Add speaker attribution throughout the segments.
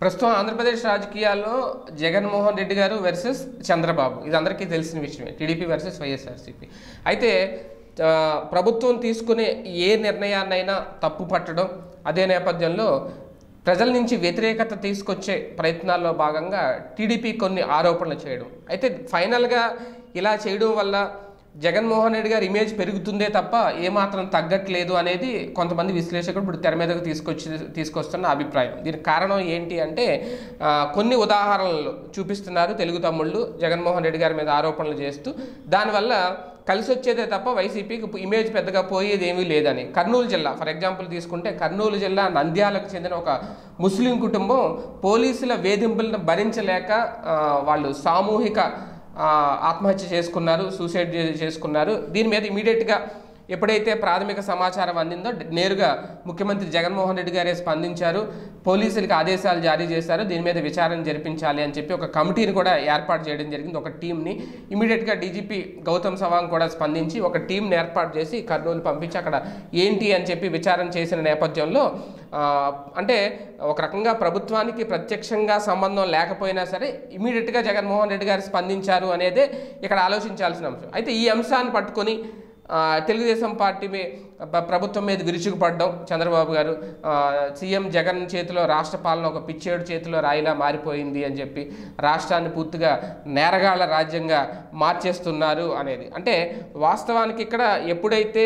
Speaker 1: ప్రస్తుతం ఆంధ్రప్రదేశ్ రాజకీయాల్లో జగన్మోహన్ రెడ్డి గారు వర్సెస్ చంద్రబాబు, ఇది అందరికీ తెలిసిన విషయమే. TDP versus YSRCP. అయితే ప్రభుత్వం తీసుకునే ఏ నిర్ణయాన్నైనా తప్పు పట్టడం, అదే నేపథ్యంలో ప్రజల నుంచి వ్యతిరేకత తీసుకొచ్చే ప్రయత్నాల్లో భాగంగా టీడీపీ కొన్ని ఆరోపణలు చేయడం. అయితే ఫైనల్గా ఇలా చేయడం వల్ల జగన్మోహన్ రెడ్డి గారి ఇమేజ్ పెరుగుతుందే తప్ప ఏమాత్రం తగ్గట్లేదు అనేది కొంతమంది విశ్లేషకులు ఇప్పుడు తెర మీదకు తీసుకొస్తున్న అభిప్రాయం. దీనికి కారణం ఏంటి అంటే కొన్ని ఉదాహరణలు చూపిస్తున్నారు తెలుగు తమ్ముళ్ళు జగన్మోహన్ రెడ్డి గారి మీద ఆరోపణలు చేస్తూ. దానివల్ల కలిసి వచ్చేదే తప్ప వైసీపీకి ఇమేజ్ పెద్దగా పోయేది ఏమీ లేదని. కర్నూలు జిల్లా ఫర్ ఎగ్జాంపుల్ తీసుకుంటే, కర్నూలు జిల్లా నంద్యాలకు చెందిన ఒక ముస్లిం కుటుంబం పోలీసుల వేధింపులను భరించలేక వాళ్ళు సామూహిక ఆత్మహత్య చేసుకున్నారు, సూసైడ్ చేసుకున్నారు. దీని మీద ఇమీడియట్గా ఎప్పుడైతే ప్రాథమిక సమాచారం అందిందో నేరుగా ముఖ్యమంత్రి జగన్మోహన్ రెడ్డి గారే స్పందించారు, పోలీసులకు ఆదేశాలు జారీ చేశారు, దీని మీద విచారణ జరిపించాలి అని చెప్పి ఒక కమిటీని కూడా ఏర్పాటు చేయడం జరిగింది, ఒక టీంని. ఇమీడియట్గా డీజీపీ గౌతమ్ సవాంగ్ కూడా స్పందించి ఒక టీంని ఏర్పాటు చేసి కర్నూలు పంపించి అక్కడ ఏంటి అని చెప్పి విచారణ చేసిన నేపథ్యంలో అంటే ఒక రకంగా ప్రభుత్వానికి ప్రత్యక్షంగా సంబంధం లేకపోయినా సరే ఇమీడియట్గా జగన్మోహన్ రెడ్డి గారు స్పందించారు అనేదే ఇక్కడ ఆలోచించాల్సిన అంశం. అయితే ఈ అంశాన్ని పట్టుకొని తెలుగుదేశం పార్టీ ప్రభుత్వం మీద విరుచుకుపడడం, చంద్రబాబు గారు సీఎం జగన్ చేతిలో రాష్ట్ర పాలన ఒక పిచ్చేడు చేతిలో రాయిలా మారిపోయింది అని చెప్పి రాష్ట్రాన్ని పూర్తిగా నేరగాళ్ల రాజ్యంగా మార్చేస్తున్నారు అనేది. అంటే వాస్తవానికి ఇక్కడ ఎప్పుడైతే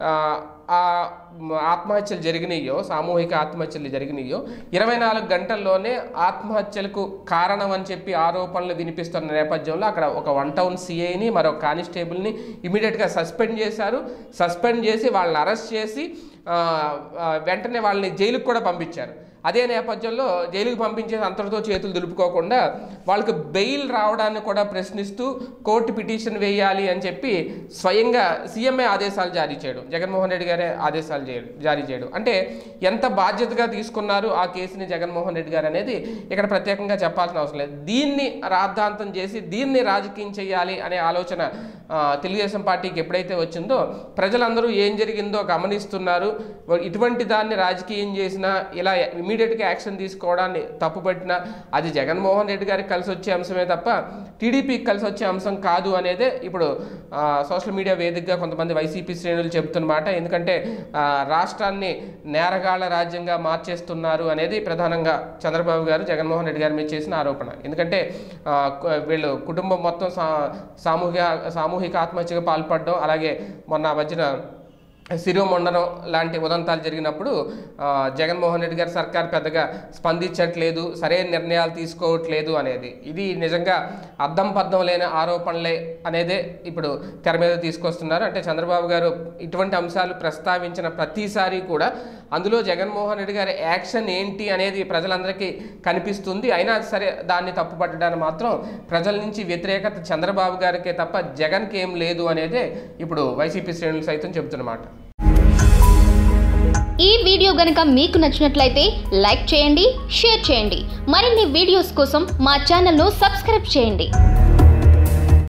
Speaker 1: ఆత్మహత్యలు జరిగినాయో, సామూహిక ఆత్మహత్యలు జరిగినాయో 24 గంటల్లోనే ఆత్మహత్యలకు కారణం అని చెప్పి ఆరోపణలు వినిపిస్తున్న నేపథ్యంలో అక్కడ ఒక 1 టౌన్ సిఐని మరో కానిస్టేబుల్ని ఇమీడియట్గా సస్పెండ్ చేశారు. సస్పెండ్ చేసి వాళ్ళని అరెస్ట్ చేసి వెంటనే వాళ్ళని జైలుకు కూడా పంపించారు. అదే నేపథ్యంలో జైలుకు పంపించేసి అంతటితో చేతులు దులుపుకోకుండా వాళ్ళకి బెయిల్ రావడాన్ని కూడా ప్రశ్నిస్తూ కోర్టు పిటిషన్ వేయాలి అని చెప్పి స్వయంగా సీఎంఏ ఆదేశాలు జారీ చేయడం, జగన్మోహన్ రెడ్డి గారే ఆదేశాలు జారీ చేయడం. అంటే ఎంత బాధ్యతగా తీసుకున్నారు ఆ కేసుని జగన్మోహన్ రెడ్డి గారు అనేది ఇక్కడ ప్రత్యేకంగా చెప్పాల్సిన అవసరం లేదు. దీన్ని రాద్ధాంతం చేసి దీన్ని రాజకీయం చేయాలి అనే ఆలోచన తెలుగుదేశం పార్టీకి ఎప్పుడైతే వచ్చిందో ప్రజలందరూ ఏం జరిగిందో గమనిస్తున్నారు. ఇటువంటి దాన్ని రాజకీయం చేసినా, ఇలా ఇమీడియట్గా యాక్షన్ తీసుకోవడాన్ని తప్పుపట్టినా అది జగన్మోహన్ రెడ్డి గారికి కలిసి వచ్చే అంశమే తప్ప టీడీపీకి కలిసి వచ్చే అంశం కాదు అనేదే ఇప్పుడు సోషల్ మీడియా వేదికగా కొంతమంది వైసీపీ శ్రేణులు చెబుతున్నమాట. ఎందుకంటే రాష్ట్రాన్ని నేరగాళ్ల రాజ్యంగా మార్చేస్తున్నారు అనేది ప్రధానంగా చంద్రబాబు గారు జగన్మోహన్ రెడ్డి గారి మీద చేసిన ఆరోపణ. ఎందుకంటే వీళ్ళు కుటుంబం మొత్తం సామూహిక ఆత్మహత్యగా పాల్పడడం, అలాగే మొన్న మధ్యన శిరోమండనం లాంటి ఉదంతాలు జరిగినప్పుడు జగన్మోహన్ రెడ్డి గారి సర్కార్ పెద్దగా స్పందించట్లేదు, సరైన నిర్ణయాలు తీసుకోవట్లేదు అనేది. ఇది నిజంగా అద్దం పద్దం లేని ఆరోపణలే అనేదే ఇప్పుడు తెర మీద తీసుకొస్తున్నారు. అంటే చంద్రబాబు గారు ఇటువంటి అంశాలు ప్రస్తావించిన ప్రతిసారి కూడా అందులో జగన్మోహన్ రెడ్డి గారి యాక్షన్ ఏంటి అనేది ప్రజలందరికీ కనిపిస్తుంది. అయినా సరే దాన్ని తప్పుపట్టడానికి మాత్రం ప్రజల నుంచి వ్యతిరేకత చంద్రబాబు గారికే తప్ప జగన్కి ఏం లేదు అనేదే ఇప్పుడు వైసీపీ శ్రేణులు సైతం చెబుతున్నమాట.
Speaker 2: ఈ వీడియో గనుక మీకు నచ్చినట్లయితే లైక్ చేయండి, షేర్ చేయండి. మరిన్ని వీడియోస్ కోసం మా ఛానల్ను సబ్స్క్రైబ్ చేయండి.